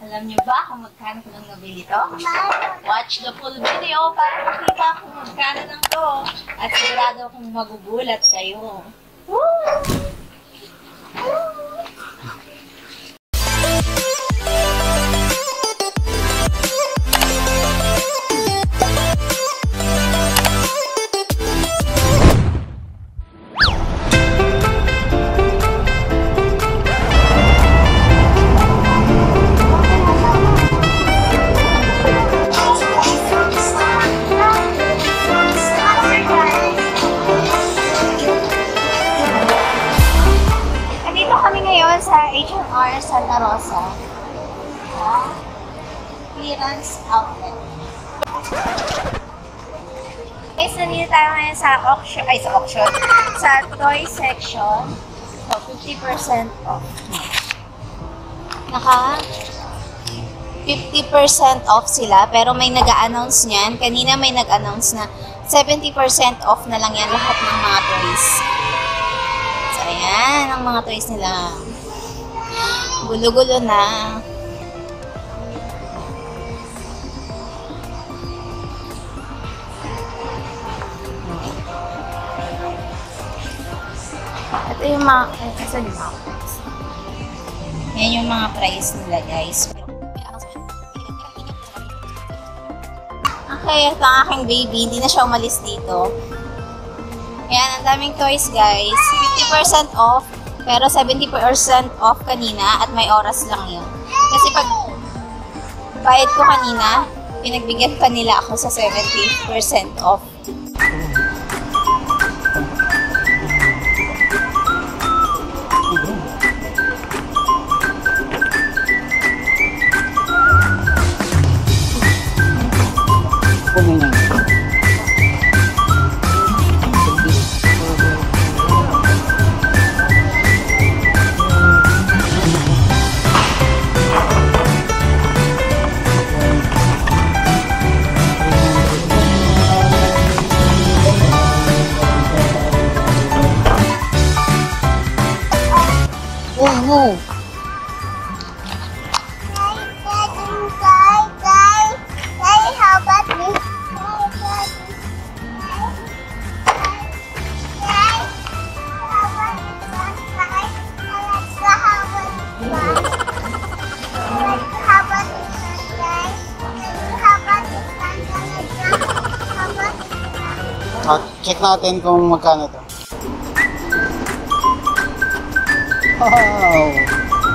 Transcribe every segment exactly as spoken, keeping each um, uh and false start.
Alam niyo ba kung magkano ko lang nabili to? Watch the full video para makita kung magkano lang to. At sigurado akong magugulat kayo. Woo! Sa H and R Santa Rosa. Clearance outlet. Guys, nandito tayo ngayon sa auction, ay sa auction, sa toy section. So, fifty percent off. Naka fifty percent off sila, pero may nag-a-announce niyan. Kanina may nag-announce na seventy percent off na lang yan lahat ng mga toys. So, ayan ang mga toys nila. Gulo-gulo na. Ito yung mga, eh, saan yung mga price? Yan yung mga price nila, guys. Okay, ito ang aking baby. Hindi na siya umalis dito. Ayan, ang daming toys, guys. fifty percent off. Pero seventy percent off kanina at may oras lang yun. Kasi pag bayad ko kanina, pinagbigyan pa nila ako sa seventy percent off. Oh. How about this? Uh, check natin kung magkano to. Wow!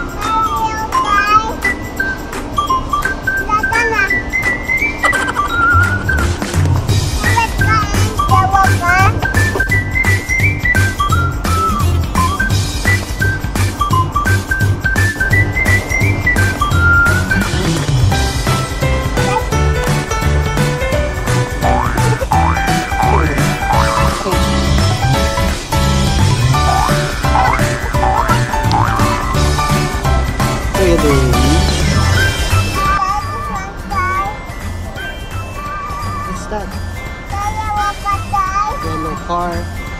What's that? Yellow car.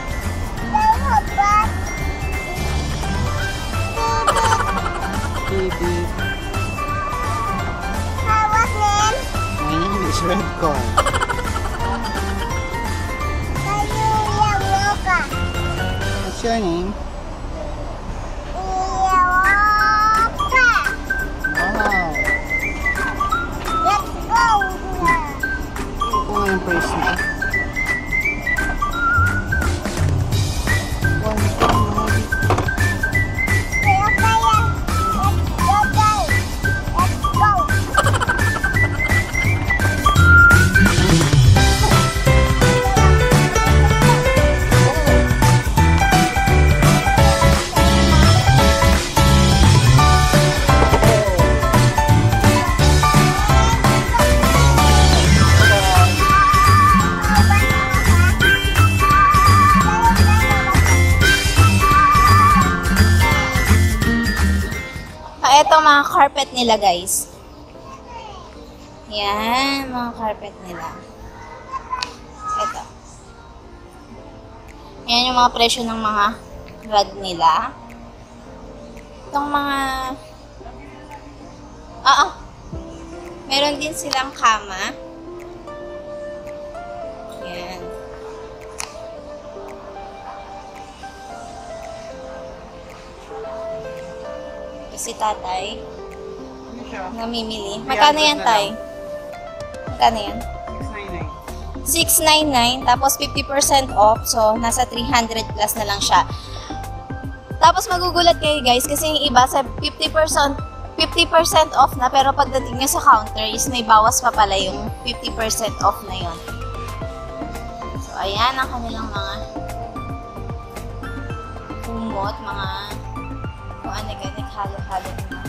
Baby. My name is Red Car. What's your name? Yung price nito. Ito mga carpet nila, guys. Yan, mga carpet nila. Ito. Yan yung mga presyo ng mga rug nila. Itong mga... Ah, ah. Meron din silang kama. Yan. Ito si tatay. Ano siya? Namimili. Magkano yan, tay? Magkano yan? six ninety-nine. six ninety-nine, tapos fifty percent off. So, nasa three hundred plus na lang siya. Tapos, magugulat kayo guys, kasi yung iba sa fifty percent fifty percent off na, pero pagdating nyo sa counter is may bawas pa pala yung fifty percent off na yon. So, ayan ang kanilang mga kumot, mga kung ano-ganik, halo-halo na.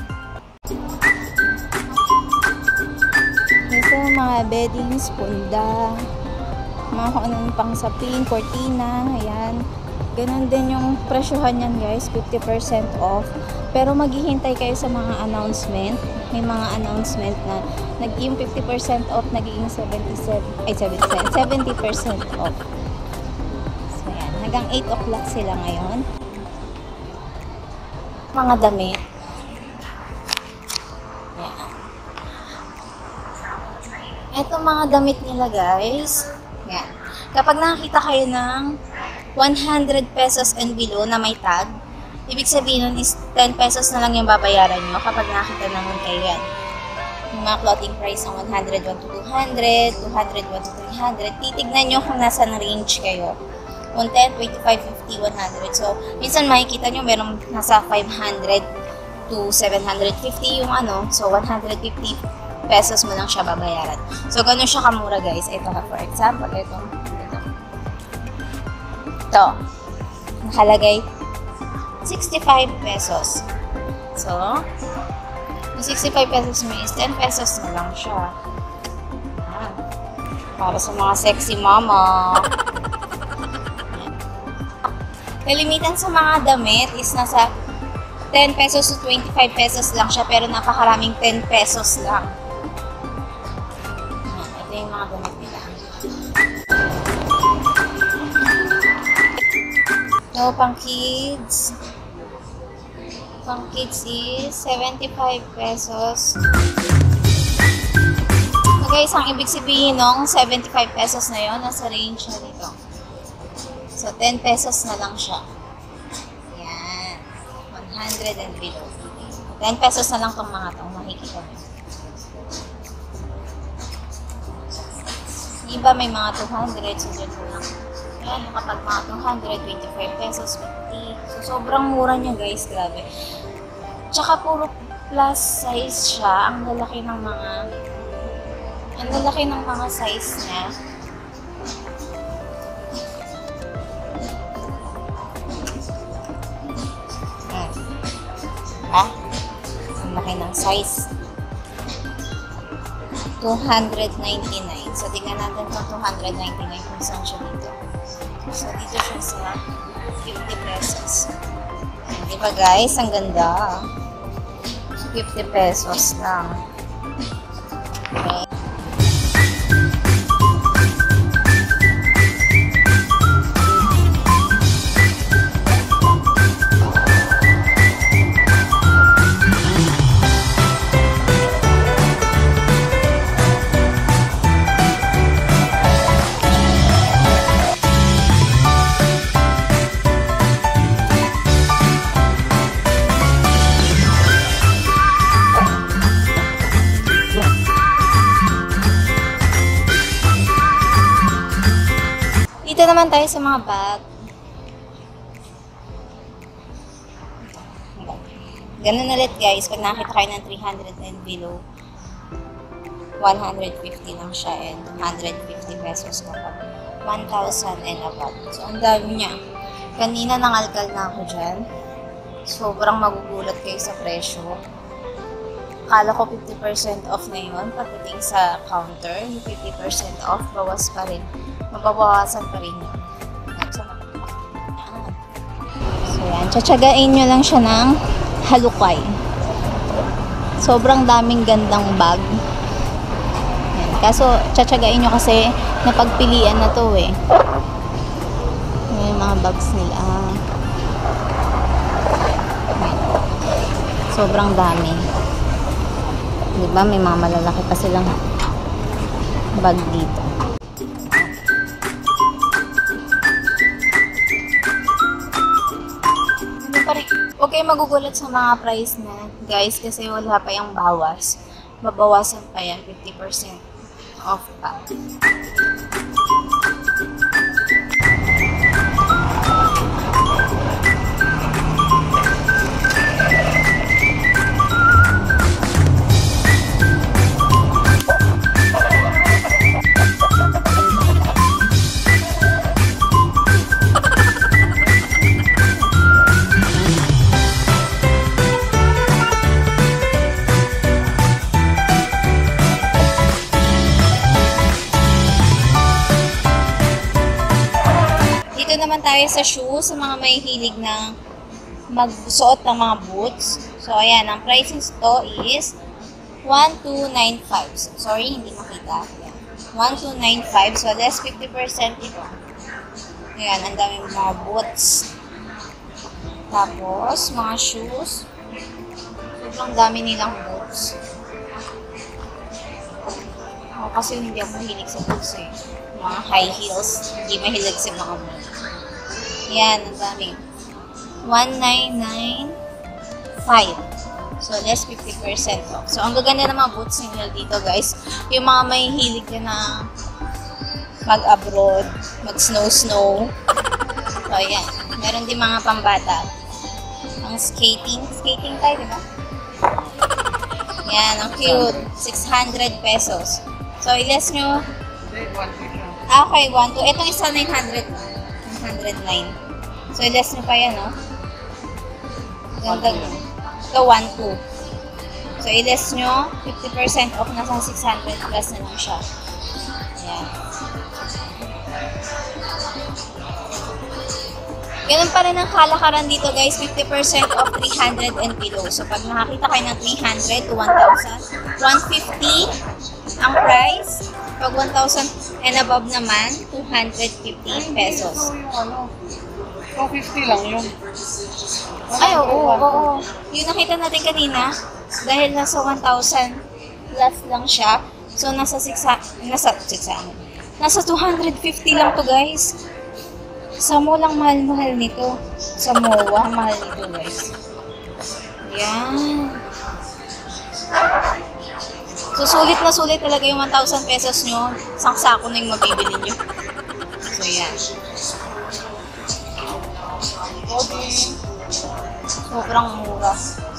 Ito, mga beddings, punda, mga kung anong pang sapin, cortina, ayan. Ganon din yung presyohan yan guys, fifty percent off. Pero maghihintay kayo sa mga announcement. May mga announcement na nag yung fifty percent off nagiging seventy-seven, ay seventy-seven, seventy percent off. So ayan, hanggang eight o'clock sila ngayon. Mga damit. Ayan. Ito mga damit nila guys. Ayan. Kapag nakakita kayo ng one hundred pesos and below na may tag, ibig sabihin nun is ten pesos na lang yung babayaran nyo kapag nakita naman kayo yan. Yung mga clothing price ng one hundred, one to two hundred, two hundred, one to three hundred, titignan nyo kung nasa range kayo. Kung ten, twenty-five, fifty, one hundred. So, minsan makikita nyo merong nasa five hundred to seven hundred fifty yung ano. So, one hundred fifty pesos mo lang siya babayaran. So, ganun siya kamura guys. Ito ha, for example, ito. Ito. Ito. Nakalagay sixty-five pesos. So, yung sixty-five pesos mo is ten pesos na lang siya. Ayan. Para sa mga sexy mama. Kalimitan sa mga damit is nasa ten pesos to twenty-five pesos lang siya, pero napakaraming ten pesos lang. Ayan. Ito yung mga damit nila. So, pang kids. Pang kids is seventy-five pesos. So guys, ang ibig sabihin ng seventy-five pesos na yun, nasa range na dito. So, ten pesos na lang siya. Yan. one hundred and below. ten pesos na lang itong mga itong makikita nyo. Iba may mga two hundred, so dyan mo lang. Yan, kapag mga two hundred, twenty-five pesos, fifty. So, sobrang mura niya guys, grabe. Tsaka puro plus size siya. Ang lalaki ng mga ang lalaki ng mga size niya. Hmm. Ha? Ang laki ng size. two hundred ninety-nine. So, tingnan natin itong two hundred ninety-nine kung saan siya dito. So, dito siya sa fifty pesos. Di ba guys? Ang ganda. fifty pesos lang. Okay. Dito naman tayo sa mga bag. Ganun ulit guys, pag nakita kayo ng three hundred and below, one hundred fifty lang siya and two hundred fifty pesos kapag one thousand and above. So, ang dami niya. Kanina nangalkal na ako dyan. Sobrang magugulat kayo sa presyo. Akala ko fifty percent off na yun. Pagdating sa counter, yung fifty percent off, bawas pa rin. Mababawasan pa rin yun. So, so yan. Tsatsagain nyo lang siya ng halukay. Sobrang daming gandang bag. Yan. Kaso, tsatsagain nyo kasi napagpilian na to eh. Yung mga bags nila. Yan. Sobrang dami. Diba? May mga malalaki pa silang bag dito. Huwag kayo magugulat sa mga price na, guys, kasi wala pa yung bawas. Babawasan pa yan, fifty percent off pa. Dito naman tayo sa shoes, sa mga may hilig na magsuot ng mga boots. So, ayan, ang prices to is one two nine five. So, sorry, hindi makita. Ayan. one two nine five. So, less fifty percent ito. Ayan, ang daming mga boots. Tapos, mga shoes. Sobrang dami nilang boots. Ako kasi hindi ako mahilig sa boots eh. Mga high heels, hindi mahilig sa mga boots. Yan, ang dami. one nine nine five. So, less fifty percent off. So, ang gaganda ng mga boots nila dito, guys. Yung mga may hilig na mag-abroad, mag-snow-snow. So, yan. Meron din mga pambata. Ang skating. Skating tayo, di ba? Yan, ang cute. six hundred pesos. So, i-less nyo. Ah, okay, one two. Itong isa, nine hundred. one hundred nine. So, i-less nyo pa yan, no? Ganda. Ito, one two. So, i-less nyo. fifty percent off. Nasa six hundred plus na lang siya. Ayan. Ganun pa rin ang kalakaran dito, guys. fifty percent off three hundred and below. So, pag nakakita kayo ng three hundred to one thousand, one fifty ang price. Pag one thousand and above naman, two hundred fifty pesos. two fifty lang yun. Ay, oo, oo, oo. Yung nakita natin kanina, dahil nasa one thousand plus lang siya, so nasa six hundred, nasa six hundred, nasa two hundred fifty lang to, guys. Sa mall lang mahal-mahal nito. Sa M O A, mahal nito, guys. Yan. So, sulit na sulit talaga yung one thousand pesos nyo. Isang sako na yung mabibili nyo. So, yan. Sobrang mura.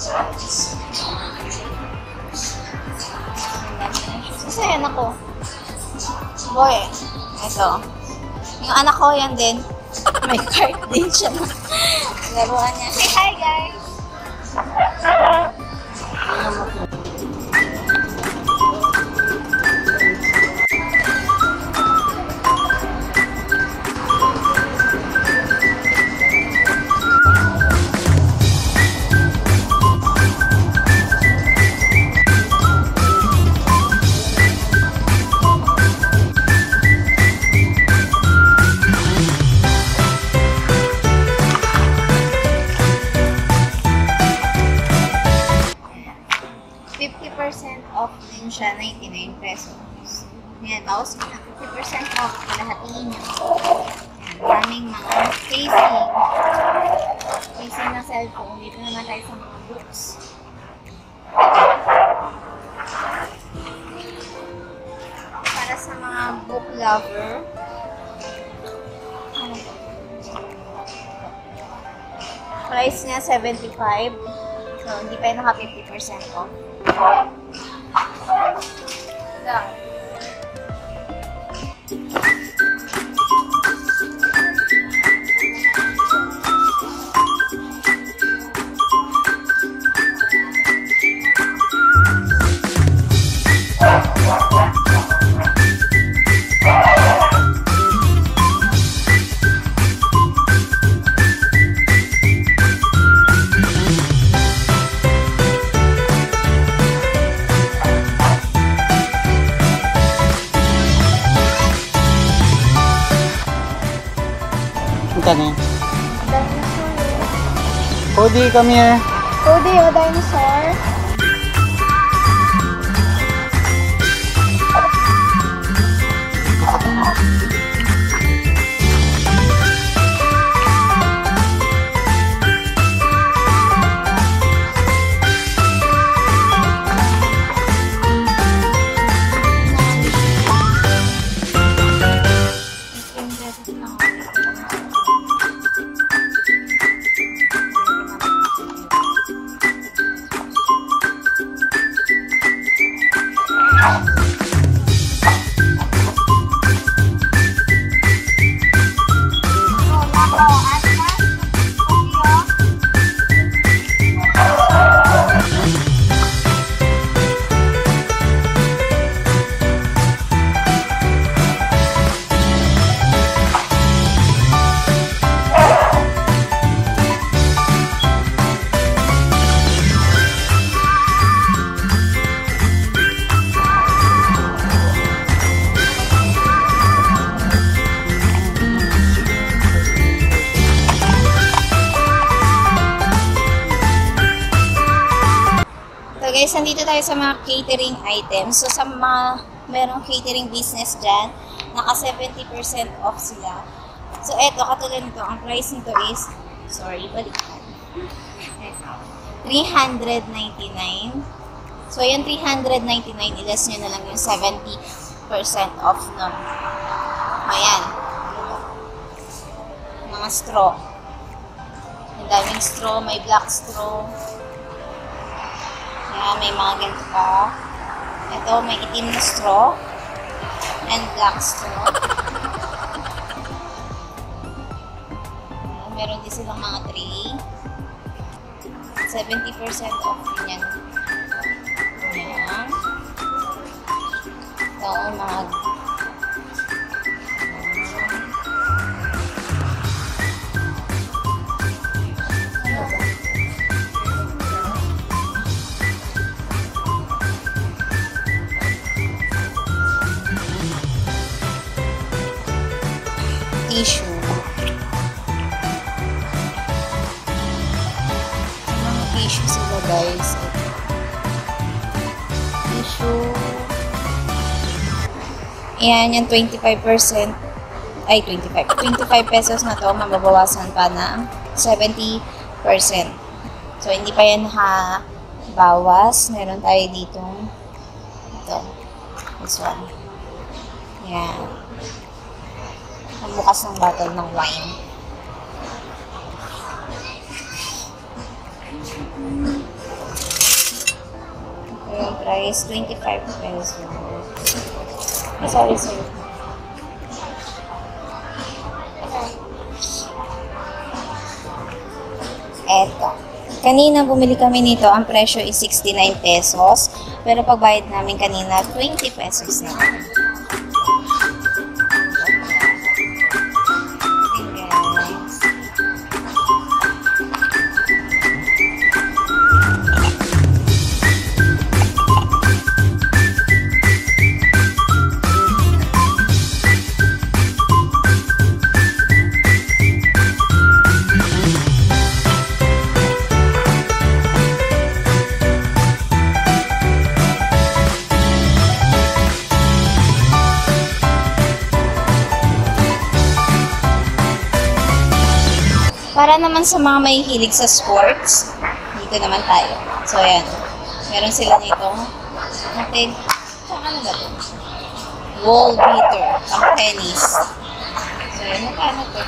Kasi yan ako. Boy, ito. Yung anak ko, yan din. May cart din siya. Laruan niya. Say hi, guys! fifty percent off din siya, ninety-nine pesos. Yan, tapos fifty percent off, kalahatiin nyo. Yan, daming mga casing. Casing ng cellphone. Dito naman tayo sa mga books. Para sa mga book lover. Ano to? Price niya, seventy-five. So, hindi pa yun naka fifty percent off. Lang. Ano? Cody, come here. Cody, oh, dinosaur. Guys, nandito tayo sa mga catering items. So, sa mga merong catering business dyan, naka seventy percent off sila. So, eto, katulad nito, ang price nito is, sorry, balikan. Eto, three hundred ninety-nine. So, yung three hundred ninety-nine, ilas nyo na lang yung seventy percent off nun. Ayan. Mga straw. Ang daming straw, may black straw. Ayan, may mga ganito pa. Ito, may itim na straw. And black straw. Ayan, meron din silang mga tray. seventy percent off yan. Ayan. Ito, mga tissue. May mga tissue sila, guys. Tissue. Ayan, yung twenty-five percent. Ay, twenty-five. twenty-five pesos na to, mababawasan pa ng seventy percent. So, hindi pa yan nakabawas. Meron tayo dito. Ito. This one. Ayan. Ang bukas ng bottle ng wine. Okay, yung price, twenty-five pesos. Oh, sorry, sorry. Eto. Kanina bumili kami nito, ang presyo is sixty-nine pesos. Pero pagbayad namin kanina, twenty pesos na. Para naman sa mga may hilig sa sports, dito naman tayo. So, ayan. Meron sila nitong natin. Ano ba ito? Wall beater. Pang tennis. So, ayan. Magkano ito?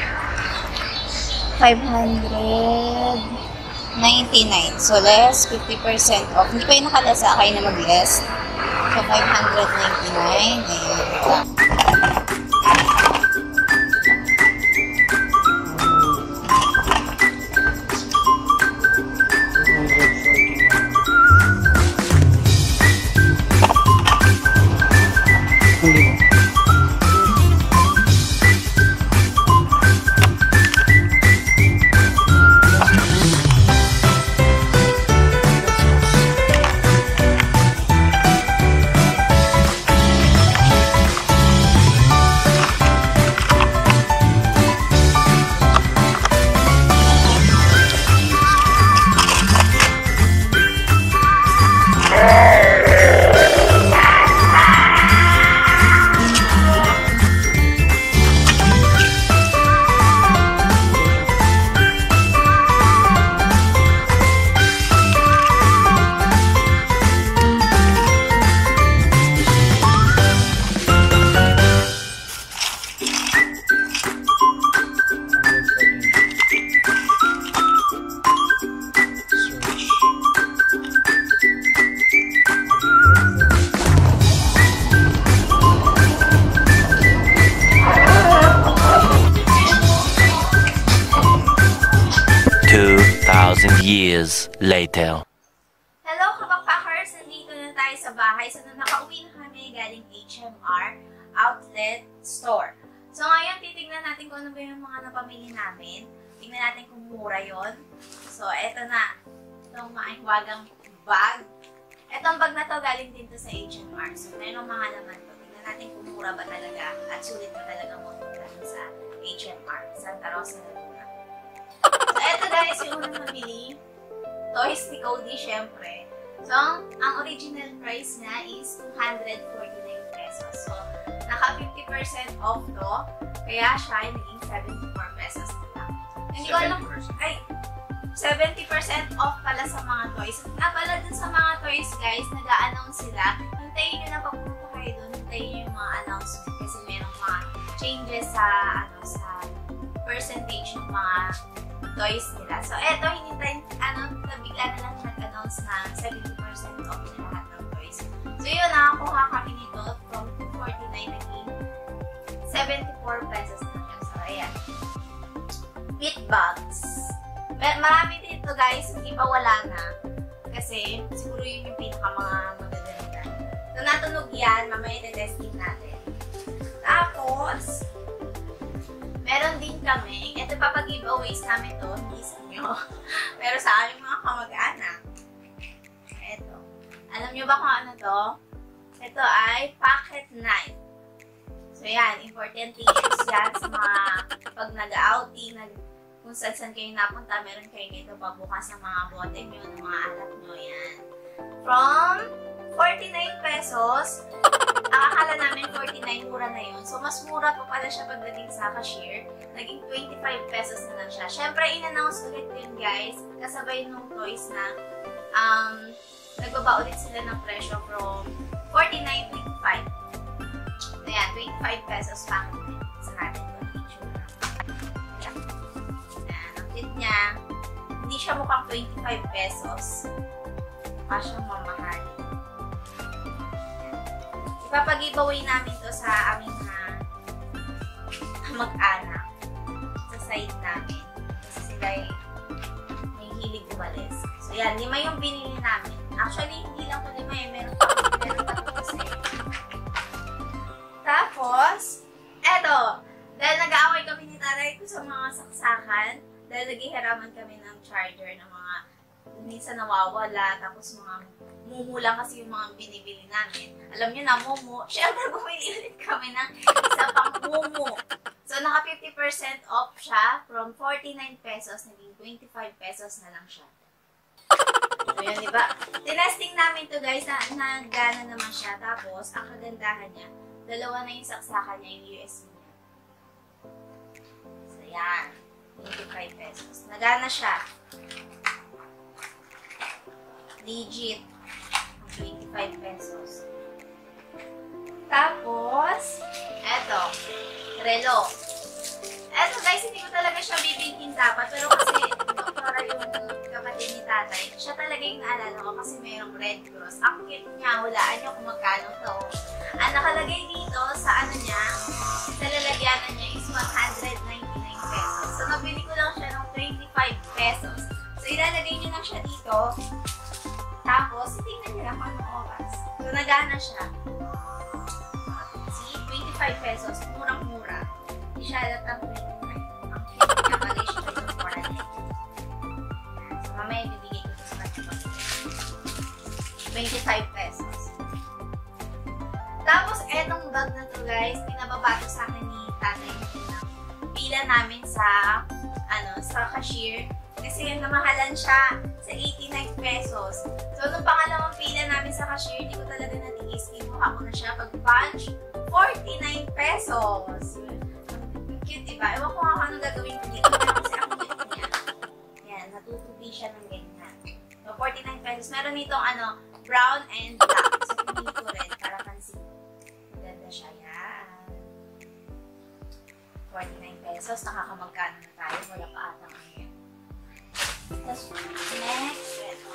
five hundred ninety-nine. So, less fifty percent off. Hindi pa yung nakalasa kayo na mag-less. So, five hundred ninety-nine. Ayan. two thousand years later. Hello, kapakpakers! Nandito na tayo sa bahay. So, nung nakauwi na kami galing H M R Outlet Store. So, ngayon, titignan natin kung ano ba yung mga napamili namin. Tingnan natin kung mura yon. So, eto na. Itong maingwagang bag. Etong bag na to galing din to sa H M R. So, meron mga laman to. Tingnan natin kung mura ba talaga at sulit ba talaga magpunta sa H M R. Santa Rosa, Laguna. So, eto guys, yung unang nabili. Toys ni Cody, syempre. So, ang original price niya is two hundred forty-nine pesos. So, naka fifty percent off to, kaya siya ay naging seventy-four pesos na lang. Hindi ko alam, ay, seventy percent off pala sa mga toys. Nga pala dun sa mga toys, guys, nag-a-announce sila. Hintayin nyo na pagpunta kayo dun, hintayin nyo yung mga announcement kasi merong mga changes sa, ano, sa percentage ng mga toys nila. So, eto, hinintay, ano, nabigla na lang nag-announce na seventy percent off na lahat ng toys. So, yun, nakakuha kami nito from two forty-nine naging seventy-four pesos na siya. So, ayan. Pit bags. Marami dito, guys, hindi pa wala na. Kasi, siguro yun yung pinaka mga magaganda. So, natunog yan. Mamaya i-testing natin. Tapos, meron din kami, ito pa pag-giveaways namin to, hindi sa inyo, pero sa aming mga kamag-anak. Ito. Alam nyo ba kung ano to? Ito ay pocket knife. So yan, important things yan sa mga pag nag-outing, nag kung saan-saan kayo napunta, meron kayo dito pabukas ng mga bote nyo, ng mga alak nyo, yan. From forty-nine pesos, ang akala namin forty-nine, mura na yun. So, mas mura pa pala siya pagdating sa cashier. Naging twenty-five pesos na lang siya. Siyempre, in-announce ulit yun, guys. Kasabay nung toys na um, nagbaba ulit sila ng presyo from forty-nine, twenty-five. Ayan, twenty-five pesos pa. Sa natin yung picture. Ayan. Ayan, ang cute niya. Hindi siya mukhang twenty-five pesos. Mukha siyang mamahal. Ipapag-giveaway namin to sa aming mga mag-anak sa site namin. Kasi sila ay may hilig umalis. So, yan. Lima yung binili namin. Actually, hindi lang po lima eh. Meron pa, meron pa ito kasi. Tapos, eto. Dahil nag-aaway kami ni Taray ko sa mga saksakan, dahil naghihiraman kami ng charger ng mga minsan nawawala, tapos mga mumu lang kasi yung mga binibili namin. Alam nyo na, mumu. Siyempre, bumili ulit kami ng isa pang mumu. So, naka fifty percent off siya. From forty-nine pesos, naging twenty-five pesos na lang siya. So, yun, diba? Tinesting namin to guys, na nagana naman siya. Tapos, ang kagandahan niya, dalawa na yung saksakan niya, yung U S B niya. So, yan. twenty-five pesos. Nagana siya. Legit. twenty-five pesos. Tapos, eto. Relo. Eto guys, hindi ko talaga siya bibigyan dapat. Pero kasi, doktora yung kapatid ni tatay, siya talaga yung naalala ko kasi mayroong Red Cross. Ang cute niya, hulaan niyo kung magkano to. Ang nakalagay dito sa ano niya, sa lalagyanan niya is one hundred ninety-nine pesos. So, nabili ko lang siya ng twenty-five pesos. So, ilalagay niyo lang siya dito. Tapos, tingnan nyo lang kung anong oras. So, nagana siya. See? twenty-five pesos. Murang-mura. Hindi siya alatang twenty-five. Ang cute niya pala siya yung foreign. So, mamaya bibigay ko sa kanya. twenty-five pesos. Tapos, etong bag na to guys, pinababato sa akin ni tatay ng pila namin sa, ano, sa cashier. Kasi yung namahalan siya sa eighty-nine pesos. So, nung pangalawang pila namin sa cashier, hindi ko talaga natiis. Kinuha ko na siya pag-punch, forty-nine pesos. Cute, diba? Ewan ko nga anong gagawin ko dito. Kasi ako cute niya. Yan, natutubi siya ng ganyan. So, forty-nine pesos. Meron nitong ano, brown and black. So, pinili ko rin para pansin. Maganda siya. Yan. forty-nine pesos. Nakakamagkano na tayo. Wala pa atang ngayon. Tapos, next, ito.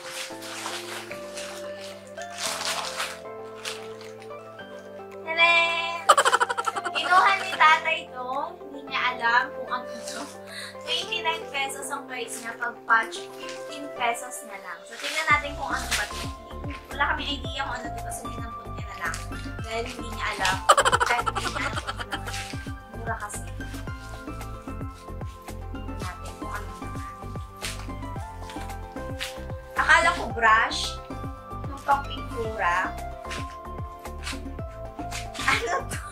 Tadaan! Kinuha ni tatay ito. Hindi niya alam kung ano ito. twenty-nine pesos ang price niya. Pag-patch, fifteen pesos na lang. So, tingnan natin kung ano ba ito. Wala kami idea kung ano ito kasi ginambot niya na lang. Dahil hindi niya alam. Kahit hindi niya alam kung ano. Mura kasi. Akala ko brush, yung pang-pintura. Ano to?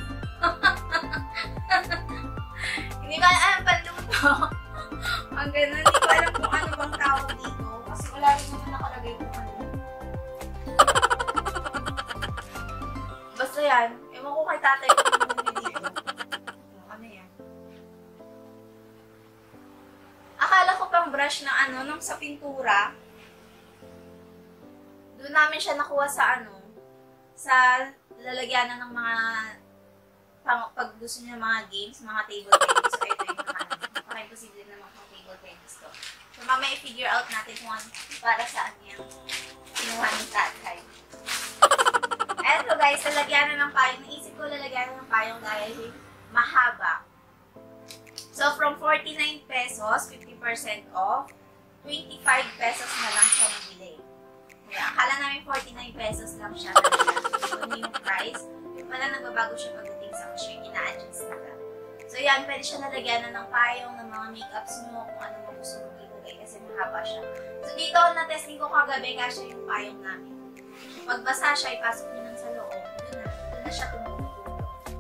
Hindi ko alam, panluto. Ang ganun, hindi ko alam kung ano bang tawag dito. Kasi wala rin naman nakalagay kung ano. yan. Ewan ko kay tatay ko yung bumili dito. Ano yan? Akala ko pang brush na ano, nung sa pintura. Doon namin siya nakuha sa ano, sa lalagyanan ng mga pang, pag gusto niya mga games, mga table tennis. So, ito yung mga napaka-imposible na mga table tennis to. So, mamaya i-figure out natin kung ano, para saan yan. Kinuha ng tatay. Eto guys, lalagyanan ng payong. Naisip ko lalagyanan ng payong dahil mahaba. So, from forty-nine pesos, fifty percent off, twenty-five pesos na lang siya mabili. Kaya, akala namin forty-nine pesos lang siya. So, ano yung price? Yung pala nagbabago siya pagdating sa cashier, ina-adjust na lang. So, yan, pwede siya nalagyanan ng payong, ng mga makeups mo, kung ano mo gusto mong ilagay kasi mahaba siya. So, dito, na-testing ko kagabi, kasi yung payong namin. Pag basa siya, ipasok nyo lang sa loob. Doon na, doon na siya tumutulo.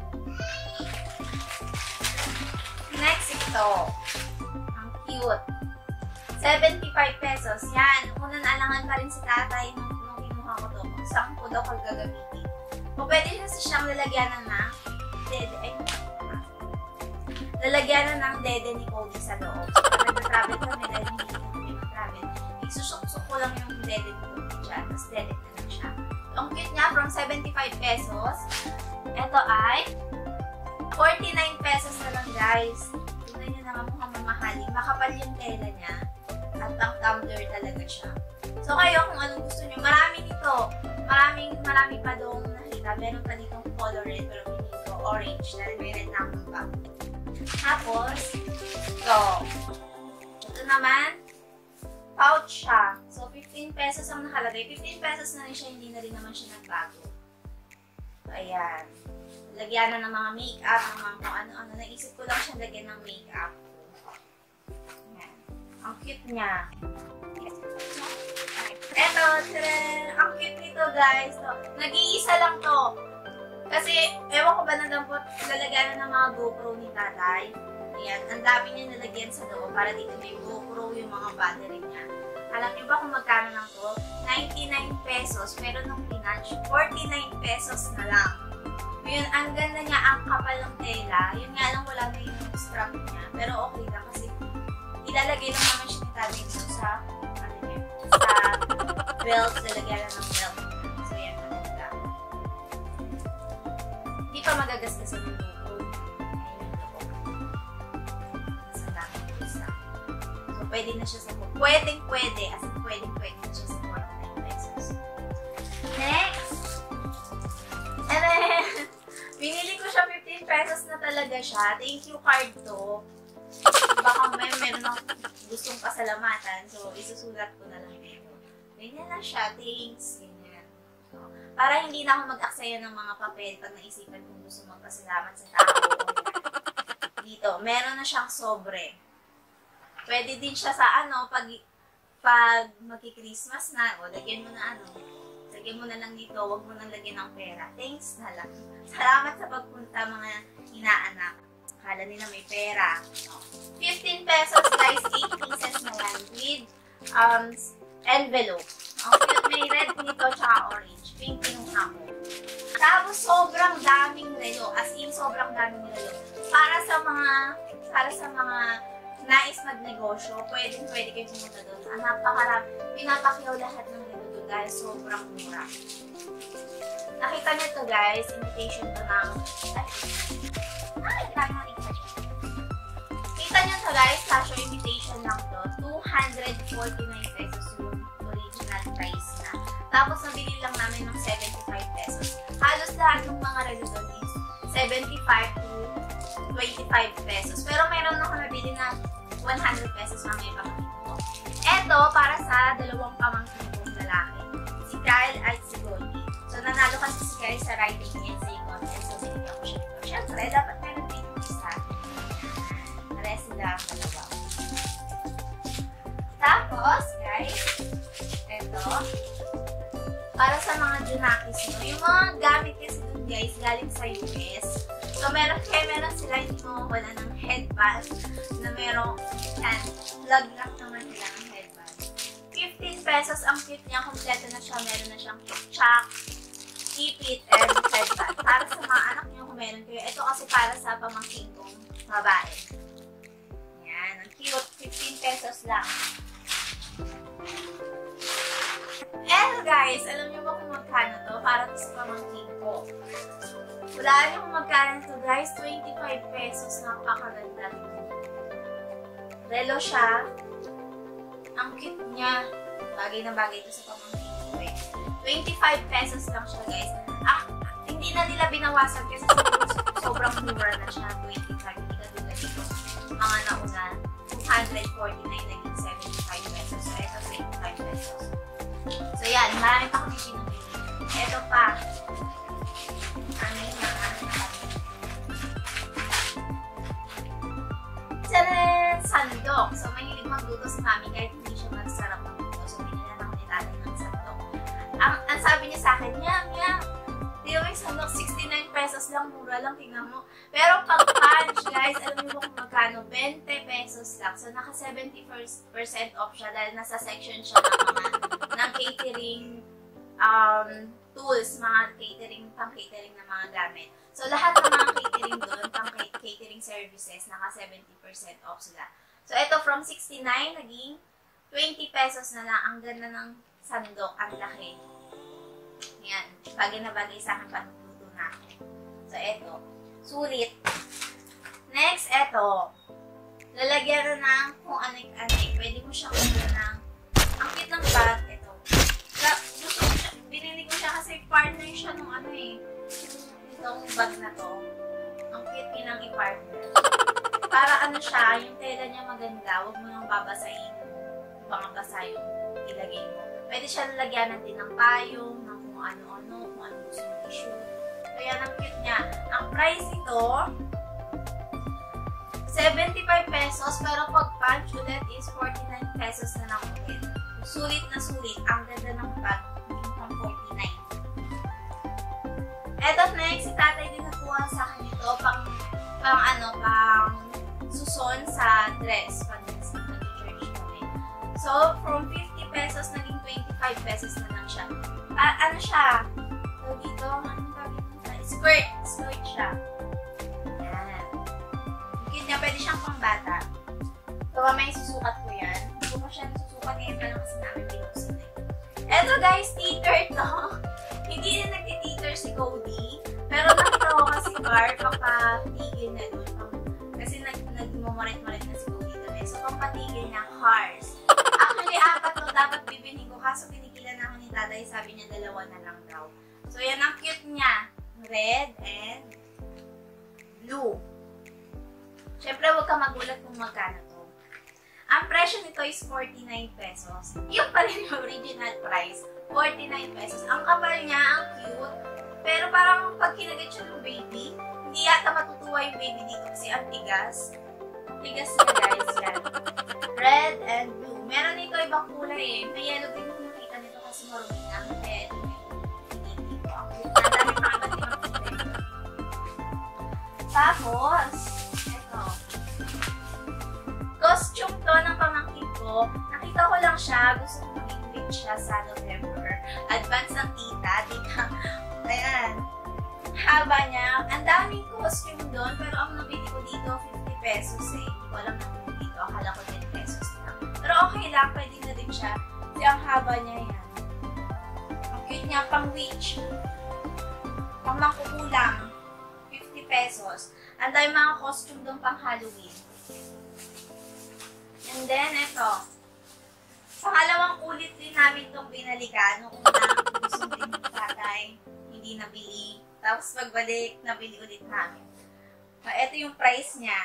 Next, ito. Ang cute. seventy-five pesos. Yan. Una naalangan pa rin si tatay nung, nung kinuha ko to. Kung saan ko daw gagamitin. O pwede siya sa siyang lalagyanan na dede. Ay, lalagyanan ng dede ni Cody sa loob. So, pag nag-travel kami, dahil hindi kami mag-travel, isusok-sok ko lang yung dede ni Cody dyan. Tapos dede na lang siya. Ang cute niya, from seventy-five pesos, ito ay forty-nine pesos na lang, guys. Tignan nyo naman mukhang mamahaling. Makapal yung tela niya. At pang tumbler talaga siya. So, kayo, kung anong gusto nyo, marami nito. Maraming, marami pa doon nakita. Meron pa ditong color red, pero pinito orange, dahil may red naman pa. Tapos, ito. Ito naman, pouch siya. So, fifteen pesos ang nakalagay. fifteen pesos na rin siya, hindi na rin naman siya nagbago. So, ayan. Lagyan na ng mga makeup, ng mga kung ano-ano. Naisip ko lang siya lagyan ng makeup. Ayan. Ang cute niya. Eto, tadaan! Ang cute nito, guys. So, nag-iisa lang to. Kasi, ewan ko ba nadampot, lalagyan na ng mga GoPro ni tatay. Ayan, ang dami niya nalagyan sa loob para dito may GoPro yung mga battery niya. Alam niyo ba kung magkano lang to? ninety-nine pesos. Pero nung pinanch, forty-nine pesos na lang. Yun, ang ganda niya, ang kapal ng tela. Yun nga lang, wala na yung strap niya. Pero okay lang kasi ilalagay lang naman siya ni tatay dito sa, ano niya, sa belt, lalagyan lang ng belt. So, yan, maganda. Hindi pa magagasgasan yung GoPro. Ayun yung loob. Sa dami isa. So, pwede na siya sa GoPro. Pwedeng pwede. As in, pwedeng pwede na siya sa forty-nine pesos. Next! And then, binili ko siya fifteen pesos na talaga siya. Thank you card to. Baka may meron akong gustong pasalamatan. So, isusulat ko na lang dito. Ganyan lang siya. Thanks. Ganyan. So, para hindi na ako mag-aksaya ng mga papel pag naisipan kung gusto magpasalamat sa tao. Dito, meron na siyang sobre. Pwede din siya sa ano, pag, pag magki-Christmas na, o, lagyan mo na ano, lagyan mo na lang dito, huwag mo nang lagyan ng pera. Thanks na lang. Salamat sa pagpunta, mga inaanak. Akala nila may pera. fifteen pesos, guys. eight pieces na yan with um, envelope. Ang cute, may red nito, tsaka orange. Pink kinuha ko. Tapos, sobrang daming relo. As in, sobrang daming relo. Para sa mga, para sa mga nais magnegosyo, pwedeng pwede kayo pumunta doon. Ang napakarami. Pinapakyaw lahat ng relo doon dahil sobrang mura. Nakita niyo to, guys. Invitation to ng... Ay, ay, tayo kita nyo to, guys, casio imitation lang to. two hundred forty-nine pesos yung original price na. Tapos, nabili lang namin ng seventy-five pesos. Halos lahat ng mga relo doon is seventy-five to twenty-five pesos. Pero mayroon ako nabili na one hundred pesos na may pamangkin ko. Eto, para sa dalawang pamangkin kong lalaki. Si Kyle at si Goldie. So, nanalo kasi si Kyle sa writing and saying contest. So, binigyan ko siya ito. Siyempre, dapat meron din yung isa. Pare sila ang dalawa. Tapos, guys, eto, para sa mga junakis mo, yung mga gamit kasi dun, guys, galing sa U S. So, meron kayo, meron sila yung wala ng headband na meron, yan, plug lang naman nila ng headband. fifteen pesos, ang cute niya, kompleto na siya, meron na siyang chak, keep it and headband. Para sa mga anak niyo kung meron kayo. Ito kasi para sa pamangkin kong babae. Yan. Ang cute. fifteen pesos lang. And guys, alam niyo ba kung magkano to? Para to sa pamangkin ko. Walaan niyo kung magkano to guys. twenty-five pesos. Napakaganda. Relo siya. Ang cute niya. Bagay na bagay ito sa pamangkin ko eh. twenty-five pesos lang siya guys. Ah, hindi na nila binawasan kasi sobrang mura na siya. twenty-five. Hindi ka dito dito. Mga nauna, two hundred forty-nine naging seventy-five pesos. So, ito twenty-five pesos. So, yan. Marami pa kami pinamili. Ito pa. Ano yung mga Tcharan! Sandok. So, mahilig magluto sa mami kahit hindi siya magsarap magluto. So, binila na kami natin ng sandok. Ang, ang sabi niya sa akin, yam, yam. Di ba yung sandok, sixty-nine pesos lang, mura lang, tingnan mo. Pero pag punch, guys, alam niyo kung magkano, twenty pesos lang. So, naka seventy percent off siya dahil nasa section siya ng mga, ng catering um, tools, mga catering, pang-catering na mga gamit. So, lahat ng mga catering doon, pang-catering services, naka seventy percent off sila. So, ito from sixty-nine, naging twenty pesos na lang. Ang ganda ng sandok, ang laki. Yan. Bagay na bagay sa akin panuluto na. So, ito. Sulit. Next, ito. Lalagyan na ng kung anik-anik. Pwede mo siya kumula ng ang cute ng bag. Ito. Gusto ko siya. Binili ko siya kasi partner siya nung ano eh. Itong bag na to. Ang cute pinang i-partner. Para ano siya, yung tela niya maganda. Huwag mo nang babasahin. Baka basa yung ilagay mo. Pwede siya lalagyan natin ng payong, ng kung ano-ano, kung ano gusto mong issue. So, yan ang cute niya. Ang price ito, seventy-five pesos, pero pag punch ulit is forty-nine pesos na lang ulit. Sulit na sulit. Ang ganda ng bag, yung pang forty-nine. Eto next, si tatay din nakuha sa akin ito, pang, pang ano, pang suson sa dress, pang nag-church kami. So, from fifty pesos, naging twenty-five pesos na lang siya. Ah, ano siya? So, dito, anong tawag dito? Skirt. Skirt siya. Yan. Yun niya, pwede siyang pambata. So, may susukat ko yan. Hindi ko pa siya susukat ngayon pa lang kasi namin pinuksan eh. Eto guys, teeter to. Hindi na nagtiteeter si Cody. Pero nakita ko kasi bar, papatigil na doon. Kasi nag-mumarit-marit na si Cody doon eh. So, pampatigil na cars. Actually, apat to dapat bibili ko. Kaso pinigilan na ako ni tatay. Sabi niya dalawa na lang daw. So, yan ang cute niya. Red and blue. Siyempre, huwag ka magulat kung magkano to. Ang presyo nito is forty-nine pesos. Yung pa rin yung original price. forty-nine pesos. Ang kapal niya, ang cute. Pero parang pag kinagat siya ng baby, hindi yata matutuwa yung baby dito kasi ang tigas. Tigas niya guys, yan. Red and blue. Meron nito ibang kulay eh. May yellow din yung nakita nito kasi marumi na. Kaya ito yung hindi ko. Ang cute. Ang dami mga iba't ibang kulay. Tapos, ito. Costume to ng pamangkin ko. Nakita ko lang siya. Gusto ko maging rich siya sa November. Advance ng tita. Tita. Ayan. Haba niya. Ang daming costume doon. Pero ang nabili ko dito, fifty pesos eh. Hindi ko alam na dito. Akala ko ten pesos lang. Pero okay lang. Pwede na din siya. Kasi ang haba niya yan. Ang cute niya. Pang witch. Pang mangkukulang. fifty pesos. Ang dami mga costume doon pang Halloween. And then, ito. Pangalawang ulit din namin itong binalikan. Noong una, gusto din ng tatay. Hindi nabili. Tapos pagbalik, nabili ulit namin. Uh, ito yung price niya.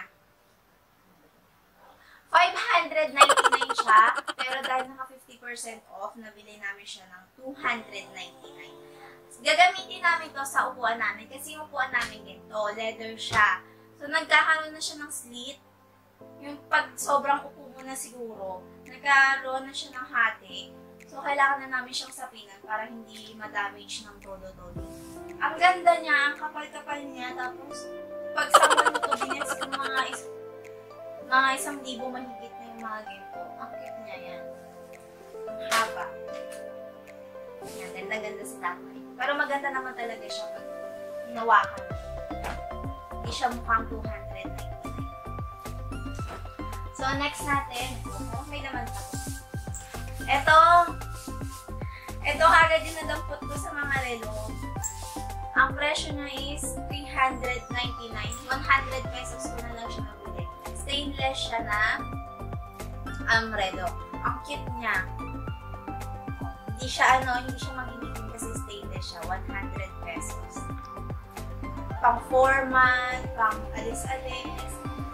five hundred ninety-nine siya. Pero dahil naka fifty percent off, nabili namin siya ng two hundred ninety-nine. Gagamitin namin to sa upuan namin. Kasi yung upuan namin ganito, leather siya. So, nagkakaroon na siya ng slit. Yung pag sobrang upo mo na siguro, nagkaroon na siya ng hati. So, kailangan na namin siyang sapinan para hindi ma-damage ng todo-todo. Ang ganda niya, ang kapal-kapal niya. Tapos, pag saman mo ito, binets ko mga, is mga isang libo mahigit na yung mga ganito. Ang cute niya yan. Ang haba. Yan, ganda-ganda sa tatay. Pero maganda naman talaga siya pag hinawakan. Hindi siya mukhang two hundred ninety-nine. So, next natin. Oh, may naman pa. Ito. Ito kagad din nadampot ko sa mga relo. Ang presyo niya is three hundred ninety-nine. one hundred pesos ko na lang siya nabili. Stainless siya na um, relo. Ang cute niya. Hindi siya ano, hindi siya magiging kasi stainless siya. one hundred pesos. Pang formal, pang alis-alis.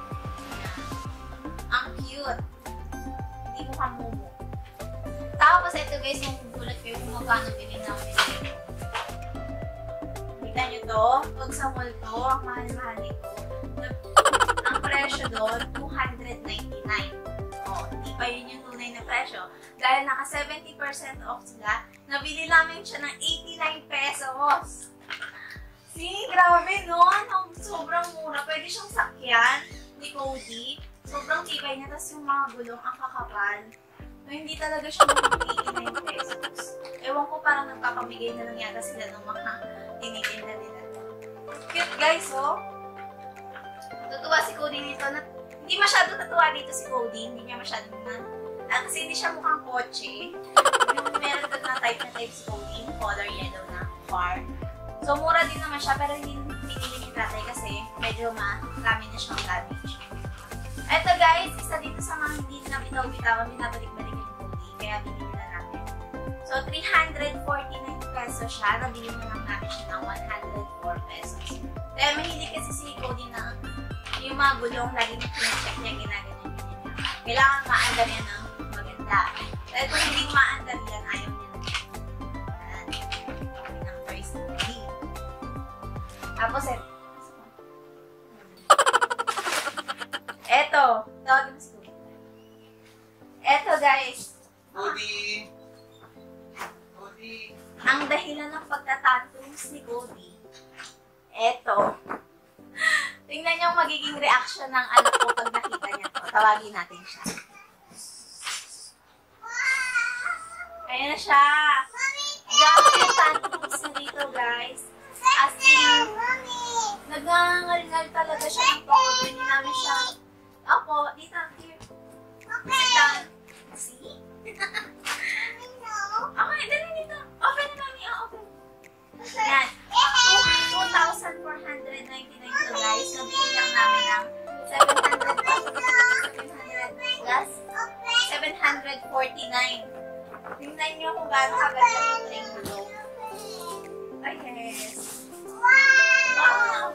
Ang cute. Hindi mo kang mumu. Tapos ito guys, yung gugulat kayo kung magkano bilhin namin ito. Kita nyo to, pag sa mall to, ang mahal-mahal nito. Ang presyo doon, two hundred ninety-nine. O, hindi pa yun yung tunay na presyo. Dahil naka seventy percent off sila, nabili namin siya ng eighty-nine pesos. See, grabe no? Ang sobrang mura. Pwede siyang sakyan ni Cody. Sobrang tibay niya. Tapos yung mga gulong, ang kakapal. No, hindi talaga siya mga eighty-nine pesos. Ewan ko, parang nagpapamigay na lang yata sila ng mga tinitinda nila. Cute guys, oh. Natutuwa si Cody nito. Na, hindi masyado natuwa dito si Cody. Hindi niya masyado na. Ah, kasi hindi siya mukhang kotse. Yung meron doon na type na type si Cody. Color yellow na car. So, mura din naman siya. Pero hindi pinili ni tatay kasi medyo marami na siyang damage. Ito guys, isa dito sa mga hindi na bitaw-bitawan, binabalik-balik yung Cody. Kaya binili na natin. So, three hundred forty-nine pesos siya. Nabili na lang namin siya ng one hundred four pesos. Dahil mahilig kasi si Cody na yung mga gulong, lagi na pinacheck niya, ginaganon niya niya. Kailangan maandar yan ng maganda. Dahil kung hindi maandar yan, ayaw niya na. Yan. Kami ng first deal. Tapos, eto. Eto. Tawagin mo si Cody. Eto guys. Cody! Cody! Ang dahilan ng pagtatattoos ni Cody. Eto. Tingnan niyo ang magiging reaction ng anak ko pag nakita niya to. Tawagin natin siya. Ayan na siya. Grabe yung tattoos na dito, guys. As in, nagngangal-ngal talaga siya ng pangod. Hindi namin siya. Opo, dito. Here. Sit down. See? Okay, dali dito. Open na mami. Oh, open. Yan. two thousand four hundred ninety-nine to guys. Nabili lang namin ng seven hundred plus seven hundred forty-nine. Tingnan niyo kung gaano kaganda yung train below. Ay, yes. Wow!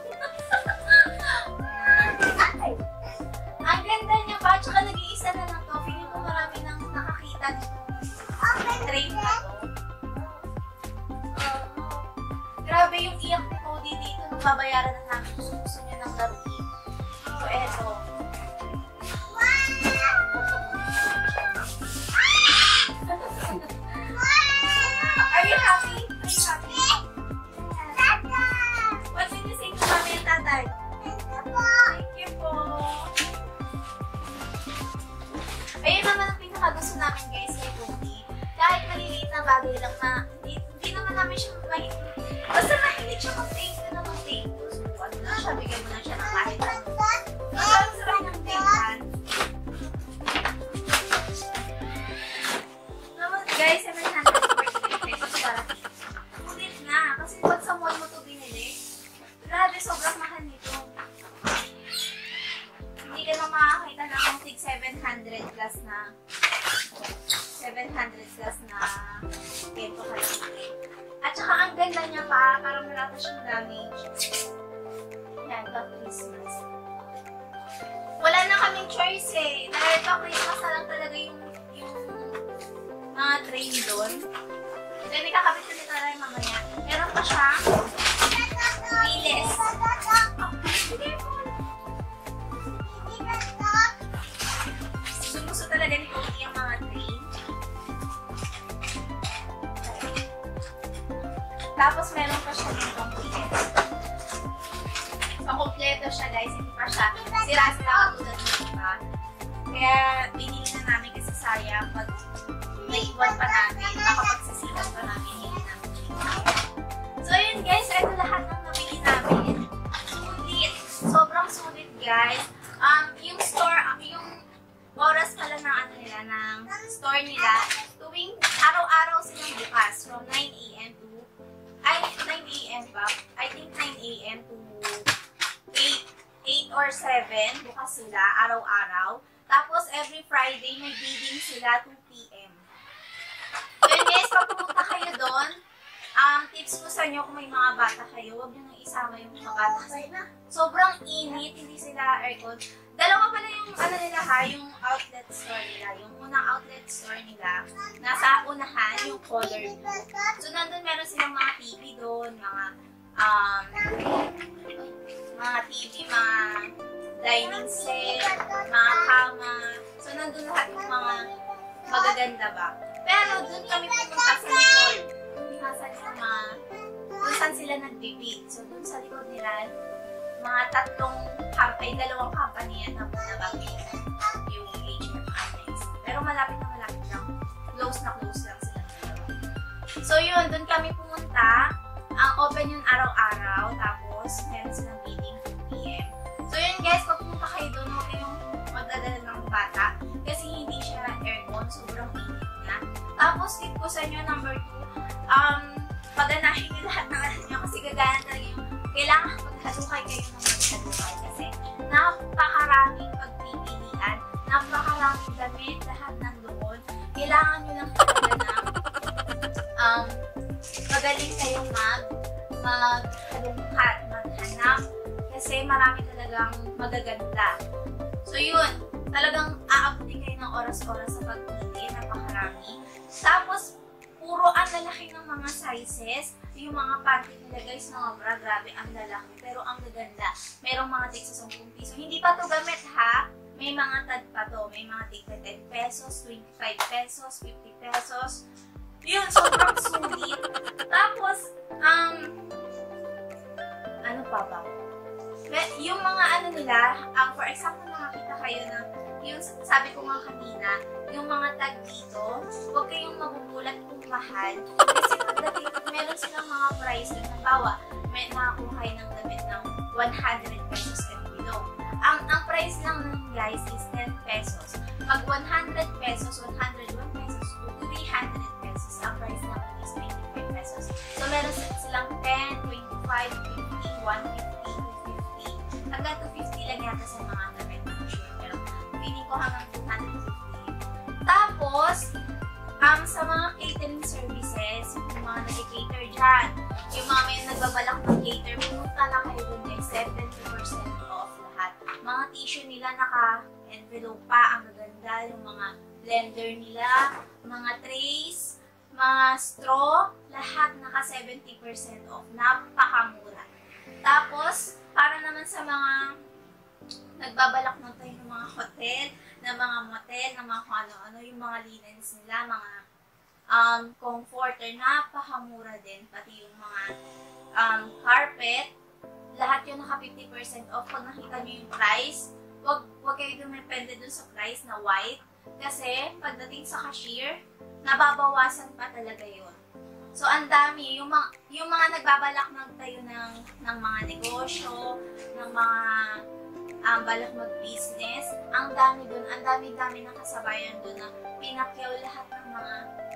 Ay! Ang ganda niya pa. Tsaka nag-iisa na lang to. Feeling ko marami nang nakakita ng train na to. Grabe yung iyak ni Cody dito nung babayaran na namin. Gusto niya ng laruin. So, eto. Are you happy? Are you happy? What did you say to mami and tatay? Thank you po. Ayun naman ang pinakagusto namin guys kay Cody. Kahit maliliit na bagay lang na hindi, hindi naman namin siya may basta mahilig siya mag-take na mag-take. So, ano na siya, bigyan mo na siya ng kahit ano. Ang sarap ng tingnan. Naman guys, seven hundred forty-nine pesos para dito. Ulit na, kasi pag sa mall mo ito binili, grabe, sobrang mahal nito. Hindi ka na makakita na kung tig seven hundred plus na seven hundred plus na kento ka lang. At saka ang ganda niya pa, parang wala pa siyang damage. Yan, ito Christmas. Wala na kaming choice eh. Dahil ito Christmas na lang talaga yung, yung mga train doon. Then, ikakabit ko nito na rin mamaya. Meron pa siya. Piles. Oh, sige po. Sumuso talaga ni Cody ang mga train. Tapos, meron pa siya din itong piles. So, kompleto siya guys. Hindi pa siya sira-sira katulad ng iba. Kaya, binili na namin kasi sayang pag naiwan pa namin. Makapagsisihan pa namin. Hindi namin. store nila, tuwing araw-araw silang bukas from nine A M to, ay, nine A M ba? I think nine A M to eight or seven, bukas sila, araw-araw. Tapos, every Friday, may bidding sila, two P M So, yun guys, pag pumunta kayo doon, um, tips ko sa inyo kung may mga bata kayo, huwag nyo nang isama yung mga bata. Kasi sobrang init, hindi sila aircon. Dalawa pala yung, ano nila ha, yung outlet store nila. Yung unang outlet store nila, nasa unahan, yung color blue. So, nandun meron silang mga T V doon, mga, um, mga T V, mga dining set, mga kama. So, nandun lahat yung mga magaganda ba. Pero, dun kami pumunta sa likod. Dun nasa mga, dun saan sila nagbibid. So, dun sa likod nila, mga tatlong company, dalawang company yan na muna bago yung H M Annex. Pero malapit na malapit lang. Close na close lang sila. So, yun, dun kami pumunta. Ang open yun araw-araw. Tapos, meron silang bidding two P M So, yun guys, pag pumunta kayo dun, huwag kayong magdadala ng bata. Kasi hindi siya aircon. Sobrang init na. Tapos, tip ko sa inyo, number two, um, paganahin nyo lahat ng alam nyo. Kasi gagana talaga yung kailangan maghadukay kayo ng maghadukay. Kasi napakaraming pagpipilian, napakaraming damit, lahat nandoon. Kailangan nyo lang talaga na um, magaling kayong mag maghalungkat, maghanap. Kasi marami talagang magaganda. So yun, talagang aabutin kayo ng oras-oras sa pagpili, napakarami. Tapos, puro ang lalaki ng mga sizes. Yung mga panty nila guys, mga bra, grabe, ang lalaki. Pero ang gaganda. Merong mga tig sa ten piso. Hindi pa to gamit ha. May mga tag pa to. May mga tig na ten pesos, twenty-five pesos, fifty pesos. Yun, sobrang sulit. Tapos, um, ano pa ba? Yung mga ano nila, um, for example, nakakita kayo na, yung sabi ko nga kanina, yung mga tag dito, huwag kayong magugulat kung mahal. Kasi pagdating, meron silang mga price na nabawa, may nakakuha kayo ng damit ng one hundred pesos and below. Ang, ang price lang ng guys is ten pesos. Pag one hundred pesos, one hundred one pesos to three hundred pesos, ang price lang is twenty-five pesos. So, meron silang ten, twenty-five, fifty, one fifty, two fifty. Hanggang two fifty lang yata sa mga damit. Sure, pero feeling ko hanggang two hundred fifty. Tapos, um, sa mga catering services, yung mga nag-cater dyan, yung mga may nagbabalak ng cater, pumunta lang kayo dun guys, seventy percent off lahat. Mga tissue nila naka-envelope pa, ang gaganda, yung mga blender nila, mga trays, mga straw, lahat naka seventy percent off. Napakamura. Tapos, para naman sa mga nagbabalak na tayo ng mga hotel, ng mga motel, ng mga kung ano-ano, yung mga linens nila, mga um, comforter, napakamura din. Pati yung mga um, carpet, lahat yun naka fifty percent off. Pag nakita nyo yung price, wag, wag kayo dumepende dun sa price na white. Kasi pagdating sa cashier, nababawasan pa talaga yun. So, ang dami. Yung mga, yung mga nagbabalak magtayo ng, ng mga negosyo, ng mga um, balak mag-business, ang dami dun. Ang dami-dami ng kasabayan dun na pinakyaw lahat ng mga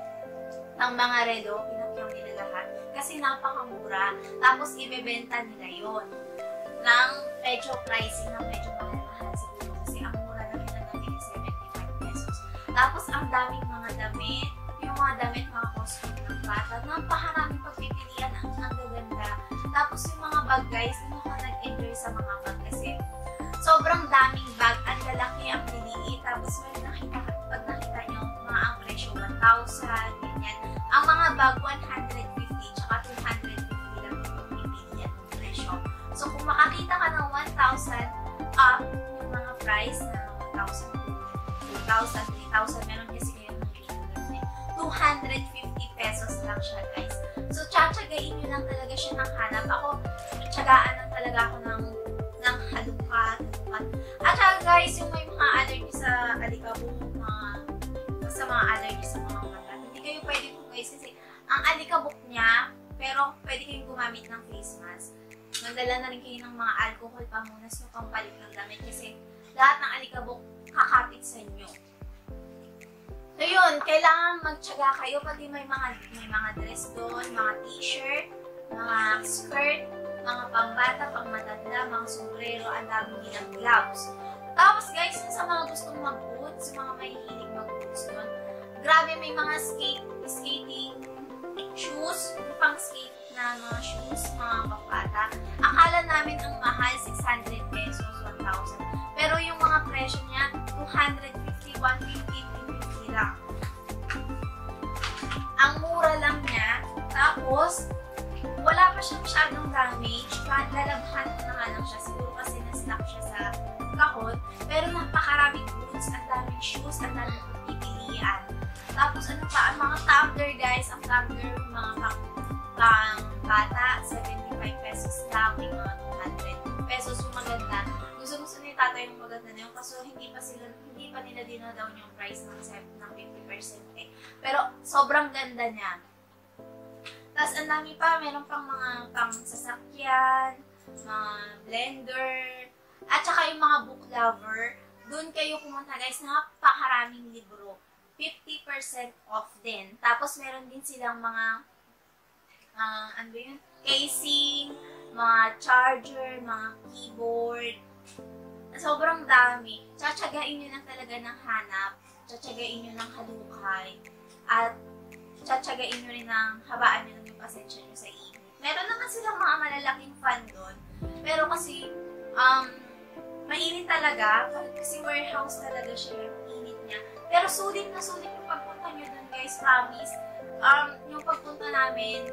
ng mga relo, pinakyaw nila lahat. Kasi napakamura. Tapos, ibebenta nila yun ng medyo pricing, ng medyo mahal-mahal siguro. Kasi ang mura na nila natin seventy-five pesos. Tapos, ang daming mga damit, yung mga damit, mga costume ng bata, napakaraming pagpipilian, ang, ang gaganda. Tapos, yung mga bag guys, hindi ako nag-enjoy sa mga bag kasi sobrang daming bag, ang lalaki, ang liliit. Tapos, may nakita, pag nakita nyo, mga ang presyo, one thousand, ganyan. Ang mga bag, one hundred fifty, tsaka two hundred fifty lang yung pagpipilian ng presyo. So, kung makakita ka ng one thousand up, yung mga price na one thousand, two thousand, three thousand, meron kasi kayo nakikita ganyan. two hundred fifty pesos lang siya, guys. So, tsatsagain nyo lang talaga siya ng hanap. Ako, tsagaan lang talaga ako ng, ng halukat, halukat. At saka, guys, yung may mga allergy sa alikabok, mga, sa mga allergy sa mga mata, hindi kayo pwede po guys, kasi ang alikabok niya, pero pwede kayong gumamit ng face mask. Magdala na rin kayo ng mga alcohol pamunas nyo pampalit ng damit kasi lahat ng alikabok kakapit sa inyo. So yun, kailangan magtiyaga kayo, pati may mga, may mga dress doon, mga t-shirt, mga skirt, mga pambata, pangmatanda, mga sombrero, ang dami nilang gloves. Tapos guys, yun sa mga gustong mag-boots, mga mahihilig mag-boots doon, grabe may mga skate, skating shoes, pang skate na mga shoes, mga pambata. Akala namin ang mahal, six hundred pesos, one thousand. Pero yung mga presyo niya, two hundred fifty, one fifty, three fifty lang. Ang mura lang niya. Tapos, wala pa siya masyadong damage. Kahit lalabhan ko na nga lang siya. Siguro kasi na-stock siya sa kahon. Pero napakaraming boots, ang daming shoes, ang daming pipilian. Tapos ano pa, ang mga tumbler guys, ang tumbler, mga pang, pang bata, seventy-five pesos lang, may mga two hundred pesos yung maganda. Gusto-gusto ni tatay yung maganda na yun, kaso hindi pa sila, hindi pa nila dinadown yung price ng, ng fifty percent eh. Pero sobrang ganda niya. Tapos ang dami pa, meron pang mga pang sasakyan, mga blender, at saka yung mga book lover, doon kayo pumunta guys, napakaraming libro. fifty percent off din. Tapos meron din silang mga uh, ano ba yun? Casing, mga charger, mga keyboard. Sobrang dami. Tsatsagain nyo lang talaga ng hanap. Tsatsagain nyo ng halukay. At tsatsagain nyo rin ng habaan nyo ng yung pasensya nyo sa init. Meron naman silang mga malalaking fan doon. Pero kasi, um, mainit talaga. Kasi warehouse talaga siya. Yung init niya. Pero sulit na sulit yung pagpunta nyo doon guys. Promise. Um, yung pagpunta namin,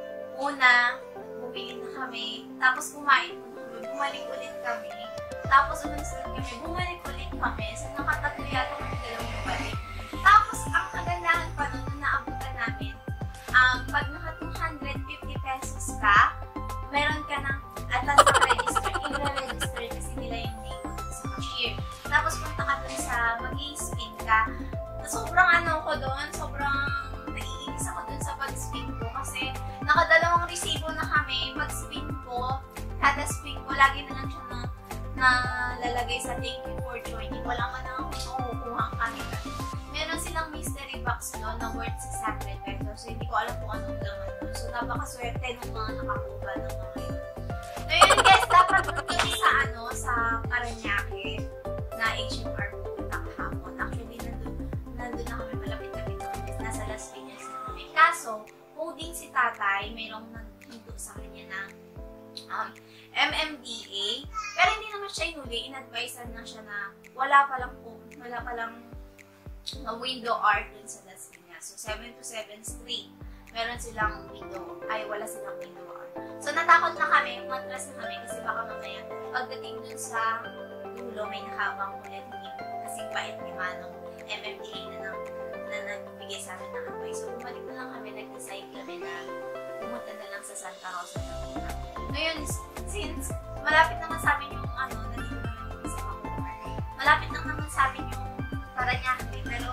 una, bumili na kami. Tapos kumain kami. Bumalik ulit kami. Tapos umalis ulit kami. Bumalik ulit kami. So nakatatlo yata kami dalawang balik. Tapos ang kagandahan pa nun na naabutan namin, um, pag naka two hundred fifty pesos ka, meron ka ng at ang register, i-register kasi nila yung name sa cashier. Tapos punta ka dun sa mag-i-spin ka. Sobrang ano ko doon, sobrang naiinis ako dun sa pag-spin ko kasi nakadalawang resibo na kami. Pag-spin ko, kada spin ko, lagi na lang siya na, na lalagay sa thank you for joining. Wala man na akong makukuha kami. Meron silang mystery box doon na worth six hundred pesos. So, hindi ko alam kung anong laman doon. So, napakaswerte ng mga nakakuha ng mga yun. Ngayon guys, dapat kami sa ano, sa Paranaque na H M R pupunta kahapon. Actually, nandun, nandun na kami, malapit-lapit na kami. Nasa Las Piñas na kami. Kaso, coding si tatay, mayroong naghinto sa kanya ng um, M M D A. Pero hindi naman siya inuli. In-advisean na siya na wala palang po, wala palang na window art dun sa Las Piñas. So, seven to seven street. Meron silang window, ay wala silang window art. So, natakot na kami, matras na kami kasi baka mamaya pagdating dun sa dulo, may nakabang ulit. Hindi po kasi bait ni Manong M M D A na, nang, na nagbigay sa amin ng advice. So, bumalik na lang kami, nag-decide kami na pumunta na lang sa Santa Rosa na muna. Ngayon, since malapit naman sa amin yung ano, nandito naman dito sa Bacoor, malapit lang naman sa amin yung Paranaque, pero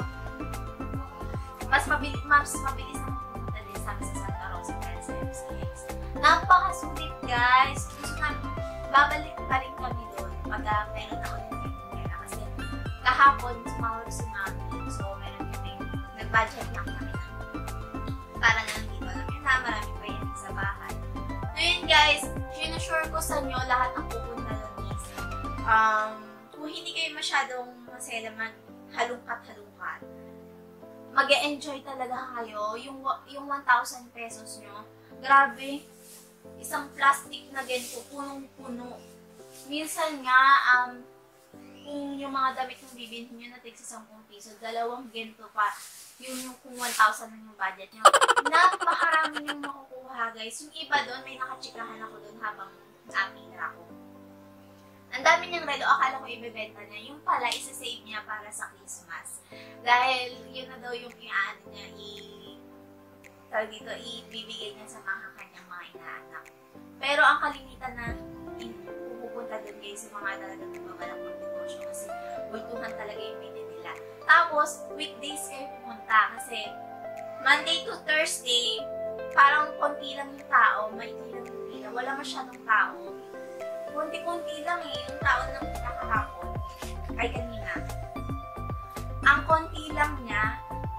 mas mabilis, mas mabilis na pumunta din sa amin sa Santa Rosa dahil sa M C X. Napakasulit guys! Gusto namin, babalik pa rin kami doon pag uh, meron ako din yung pera kasi kahapon sumahod si Mami, so meron kami, nag-budget lang kami na para na dito. Alam nyo na, marami pa yan sa bahay. Ngayon guys, sinasure ko sa inyo lahat ang pupunta doon is um, kung hindi kayo masyadong masela mag halungkat-halungkat, mag-e-enjoy talaga kayo. Yung, yung one thousand pesos nyo, grabe, isang plastic na ganito, punong-puno. Minsan nga, um, kung yung mga damit ng bibili nyo na tig sa ten piso, dalawang ganito pa, yun yung kung one thousand na yung budget nyo. Napakarami yung makukuha guys. Yung iba doon, may nakachikahan ako doon habang napira ako. Ang dami niyang relo, akala ko ibebenta niya. Yung pala, isa-save niya para sa Christmas. Dahil yun na daw yung i-ano niya, i tawag dito, ibibigay niya sa mga kanyang mga inaanak. Pero ang kalimitan na pupunta doon guys, yung mga talagang nagbabalak ng negosyo kasi bultuhan talaga yung bili nila. Tapos, weekdays kayo pumunta kasi Monday to Thursday, parang konti lang yung tao, maikli lang yung pila, wala masyadong tao. Kunti-kunti lang eh, yung tao ng nakahapon, ay kanina. Ang konti lang niya,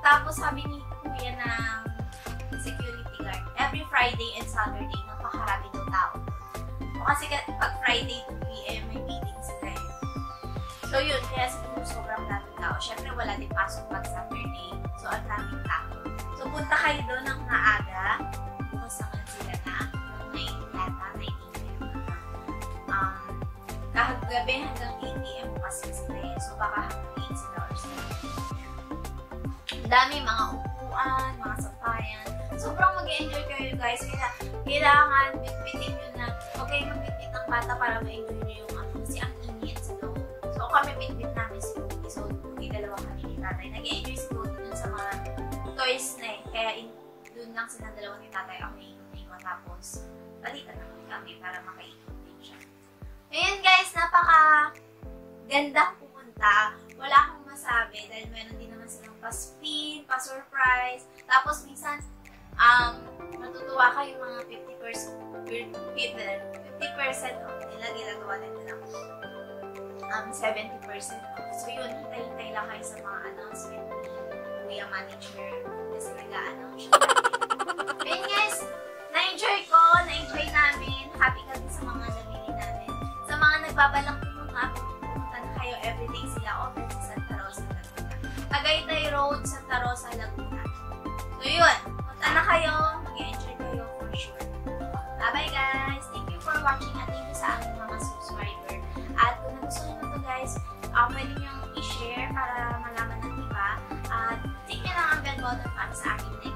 Tapos sabi ni Kuya ng security guard, every Friday and Saturday, napakarami daw tao. O kasi pag Friday two p m may meeting sila eh. So yun, kaya siguro sobrang daming tao. Syempre wala din pasok pag Saturday. So ang daming tao. So punta kayo doon ng maaga. Bukas naman sila na nine yata, nine a m Um, kahit gabi hanggang eight a m bukas sila eh. So baka hanggang eight sila or seven. Ang dami mga upuan, mga sampayan. Sobrang mag-enjoy kayo guys. Kaya kailangan bitbitin nyo na huwag kayong magbitbit ng bata para ma-enjoy nyo yung ano. Kasi ang init sa loob. So kami bitbit namin si Cody. So hindi dalawa kami ni tatay. Nag-enjoy si Cody dun sa mga toys na eh. Kaya in, dun lang sila dalawa ni tatay. Ako naiikot. Tapos balikan naman kami para makaikot din siya. Ngayon guys, napaka gandang pumunta. Wala akong masabi dahil meron din naman silang pa-spin, pa-surprise. Tapos minsan Um, matutuwa kayo mga fifty percent fifty percent off nila, ginagawa nila ng um, seventy percent off. So yun, hintay-hintay lang kayo sa mga announcement ni Kuya Manager kasi nag-a-announce siya. Ayun guys, na-enjoy ko, na-enjoy namin, happy kami sa mga nabili namin. Sa mga nagbabalang pumunta, pumunta na kayo, everyday sila open sa Santa Rosa, Laguna. Tagaytay Road, Santa Rosa, Laguna. So yun, punta na kayo, mag-enjoy kayo for sure. Bye-bye guys! Thank you for watching at thank you sa aking mga subscriber. At kung nagustuhan nyo ito guys, um, pwede nyo i-share para malaman ng iba. At click nyo lang ang bell button para sa akin